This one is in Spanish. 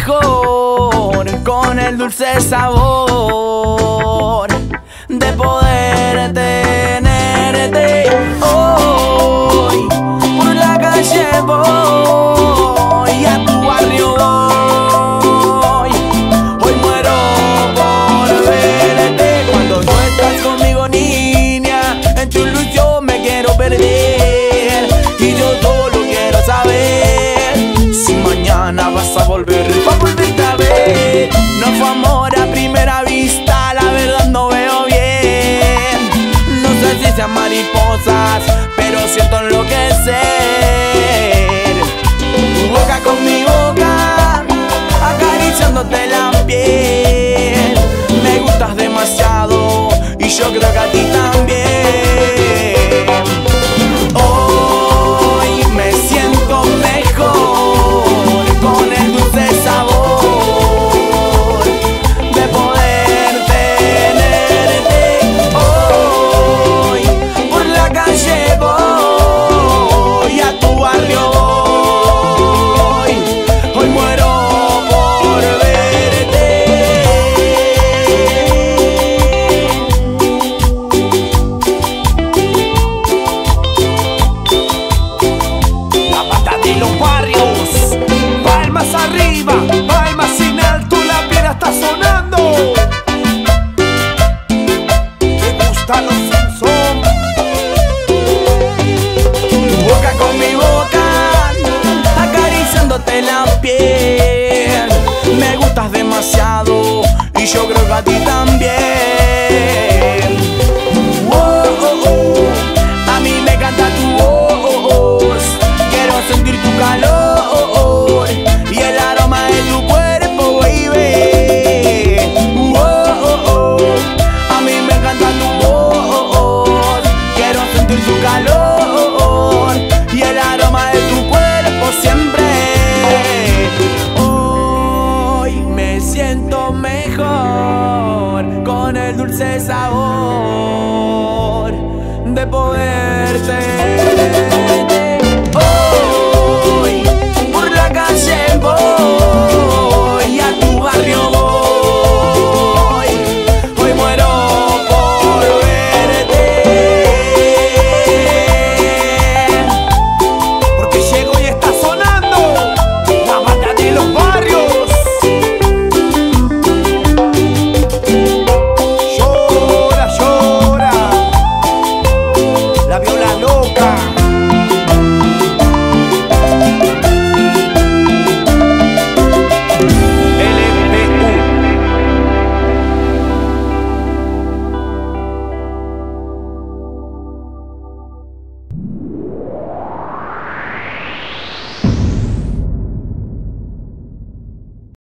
mejor con el dulce sabor de poder tenerte. Hoy por la calle voy, a tu barrio voy. Hoy muero por verte. Cuando no estás conmigo, niña, en tu ilusión me quiero perder. Y yo solo quiero saber si mañana vas a volver, pa' volverte a ver. No fue amor a primera vista, la verdad no veo bien. No sé si sean mariposas, pero siento enloquecer. Tu boca con mi boca, acariciándote la piel. Me gustas demasiado y yo creo que a ti también. Hoy me siento mejor con el dulce sabor de poder tenerte. Hoy por la calle voy, a tu barrio voy. Hoy muero por verte. La pata de los barrios, palmas arriba, palmas en alto, la piedra está sonando. Me gustan los Simpsons. Tu boca con mi boca, acariciándote la piel. Me gustas demasiado y yo creo que a ti también. Oh, oh, oh. A mí me encanta tu voz, quiero sentir tu calor y el aroma de tu cuerpo, baby. Oh, oh, oh. A mí me encanta tu voz, quiero sentir tu calor y el aroma de tu cuerpo siempre. Hoy me siento mejor con el dulce sabor de poderte